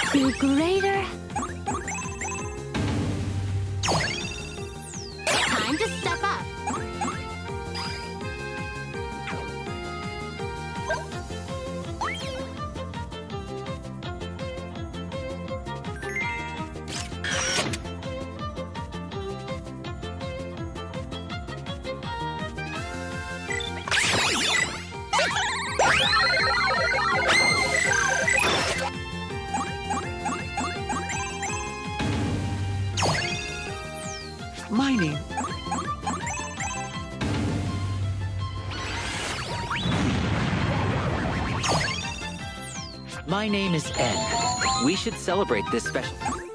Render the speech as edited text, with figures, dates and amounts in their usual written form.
To greater. Time to step up. Mining. My name is N. We should celebrate this special.